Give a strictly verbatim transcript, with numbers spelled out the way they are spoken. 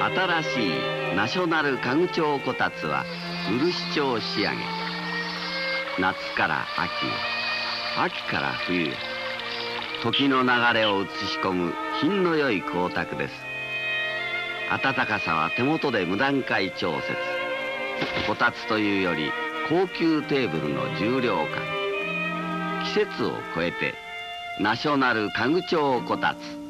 新しいナショナル家具調こたつは漆調仕上げ。夏から秋へ、秋から冬へ、時の流れを映し込む品の良い光沢です。暖かさは手元で無段階調節。こたつというより高級テーブルの重量感。季節を超えてナショナル家具調こたつ。